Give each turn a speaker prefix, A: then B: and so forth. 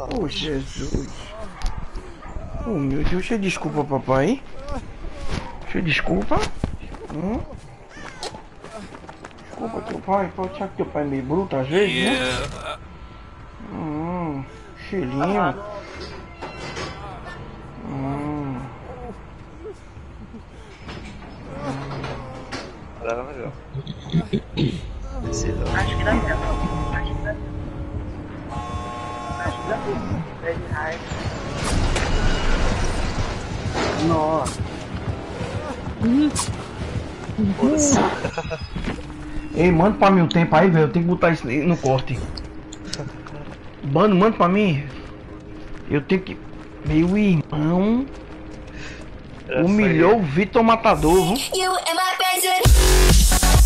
A: Oh, Jesus. Oh, meu Deus, você desculpa, papai. Você desculpa? Desculpa, teu pai. Pode achar que teu pai é meio bruto às vezes, né? Cheirinho.
B: Leva melhor.
C: Acho que dá certo. Acho que dá certo. Acho que dá certo. É de raiva.
B: Nossa.
A: Ei, manda pra mim o tempo aí, velho. Eu tenho que botar isso no corte. Manda pra mim. Eu tenho que... Meu irmão... Humilhou o Vitor Matador, viu?